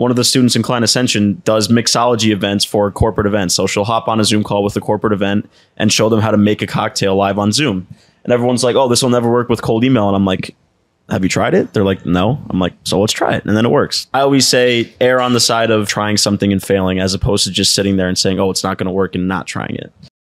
one of the students in Client Ascension does mixology events for corporate events. So she'll hop on a Zoom call with a corporate event and show them how to make a cocktail live on Zoom. And everyone's like, oh, this will never work with cold email. And I'm like, have you tried it? They're like, no. I'm like, so let's try it. And then it works. I always say err on the side of trying something and failing as opposed to just sitting there and saying, oh, it's not going to work and not trying it.